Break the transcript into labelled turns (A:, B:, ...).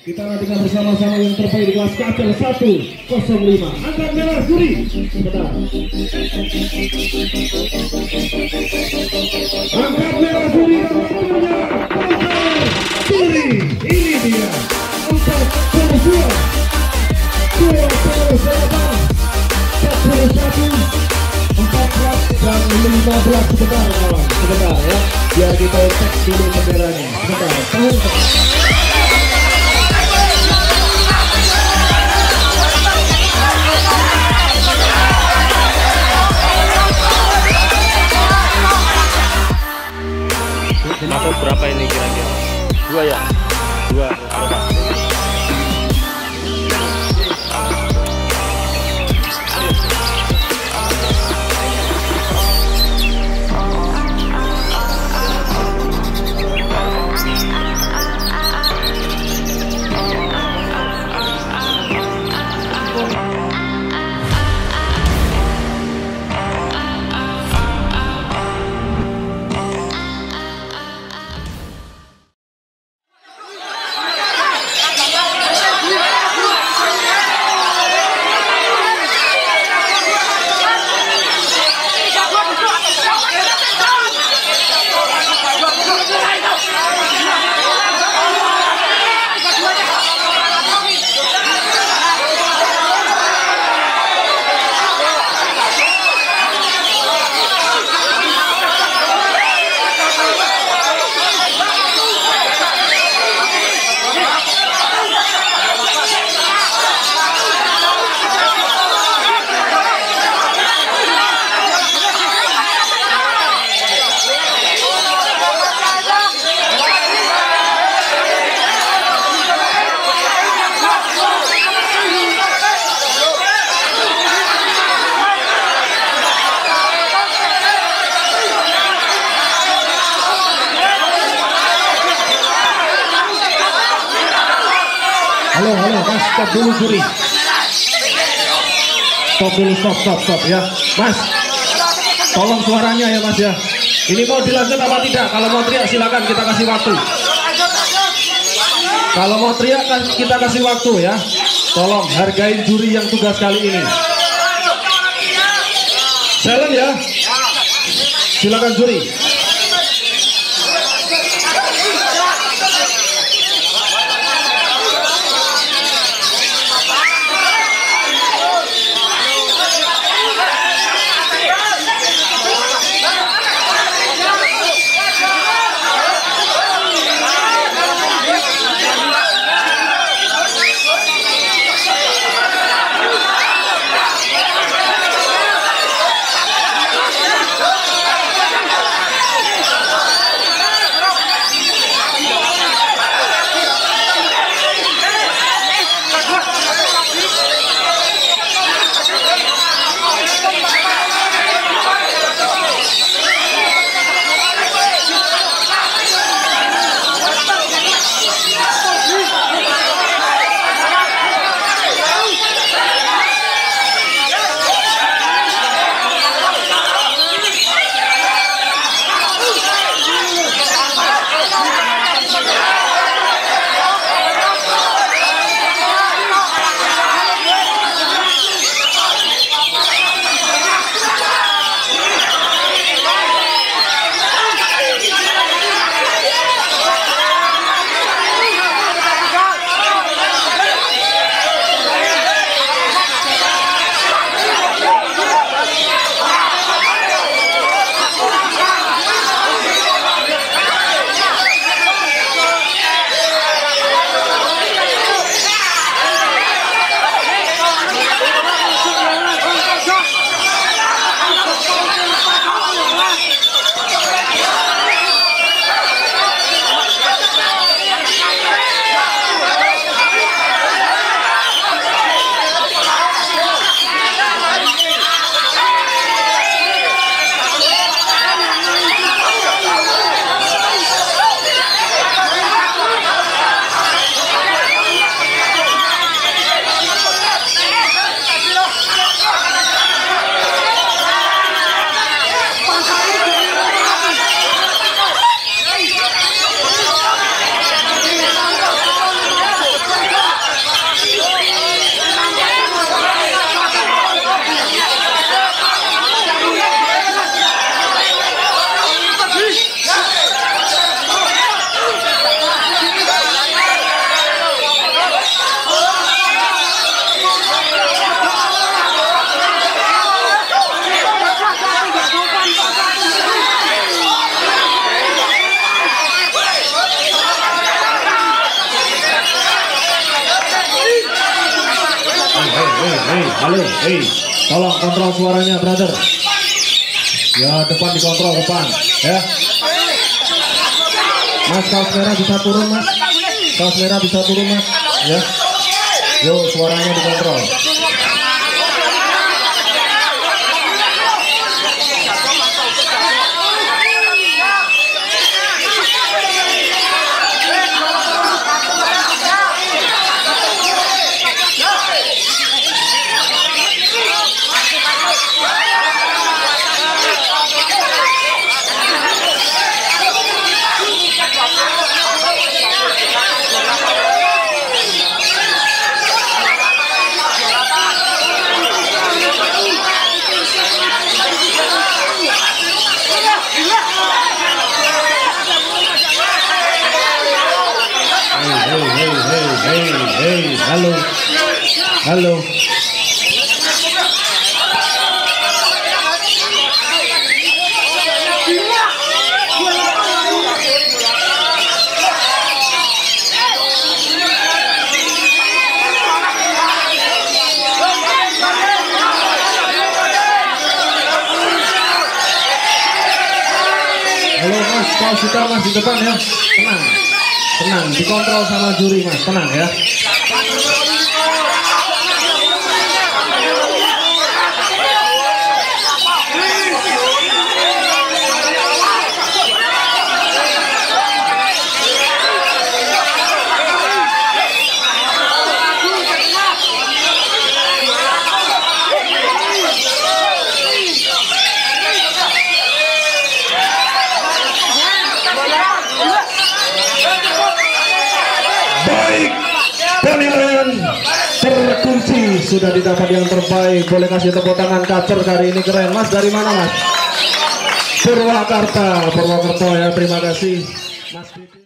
A: Kita nantikan bersama-sama yang terbaik di kelas KPL 105. Angkat merah Suri. Sebentar. Angkat merah Suri dan waktunya Suri. Ini dia 42 41 dan 15 sebentar kawan. Sebentar ya. Biar kita cek dulu benderanya. Sebentar.
B: Masuk berapa ini kira-kira? 2 ya? 2.
A: Halo, Mas, stop dulu Suri. Stop dulu, stop ya. Mas, tolong suaranya ya Mas ya. Ini mau dilanjut apa tidak? Kalau mau teriak silakan, kita kasih waktu. Kalau mau teriak kan kita kasih waktu ya. Tolong hargain juri yang tugas kali ini. Silent ya. Silakan juri. Halo, tolong kontrol suaranya, brother. Ya, depan dikontrol, depan. Ya. Mas, kaos merah bisa turun, Mas. Kaos merah bisa turun, Mas. Ya. Yo, suaranya dikontrol. Halo, halo. Halo Mas, kau suka Mas di depan ya, tenang, tenang, dikontrol sama juri Mas, tenang ya. Baik, penilaian terkunci sudah didapat yang terbaik. Boleh kasih tepuk tangan kacer kali ini, keren Mas. Dari mana Mas? Purwakarta, Purwokerto ya. Terima kasih Mas.